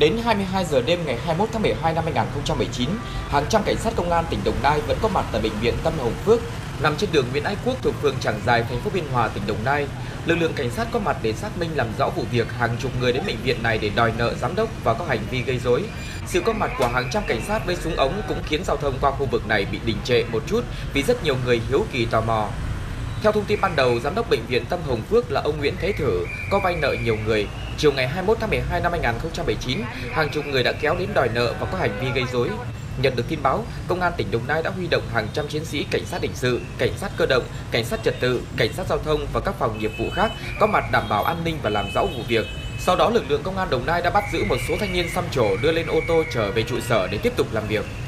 Đến 22 giờ đêm ngày 21 tháng 12 năm 2019, hàng trăm cảnh sát công an tỉnh Đồng Nai vẫn có mặt tại bệnh viện Tâm Hồng Phước, nằm trên đường Nguyễn Ái Quốc thuộc phường Trảng Giài, thành phố Biên Hòa, tỉnh Đồng Nai. Lực lượng cảnh sát có mặt để xác minh làm rõ vụ việc hàng chục người đến bệnh viện này để đòi nợ giám đốc và có hành vi gây rối. Sự có mặt của hàng trăm cảnh sát với súng ống cũng khiến giao thông qua khu vực này bị đình trệ một chút vì rất nhiều người hiếu kỳ tò mò. Theo thông tin ban đầu, giám đốc bệnh viện Tâm Hồng Phước là ông Nguyễn Thế Thử có vay nợ nhiều người. Chiều ngày 21 tháng 12 năm 2019, hàng chục người đã kéo đến đòi nợ và có hành vi gây rối. Nhận được tin báo, Công an tỉnh Đồng Nai đã huy động hàng trăm chiến sĩ cảnh sát hình sự, cảnh sát cơ động, cảnh sát trật tự, cảnh sát giao thông và các phòng nghiệp vụ khác có mặt đảm bảo an ninh và làm rõ vụ việc. Sau đó, lực lượng Công an Đồng Nai đã bắt giữ một số thanh niên xăm trổ đưa lên ô tô trở về trụ sở để tiếp tục làm việc.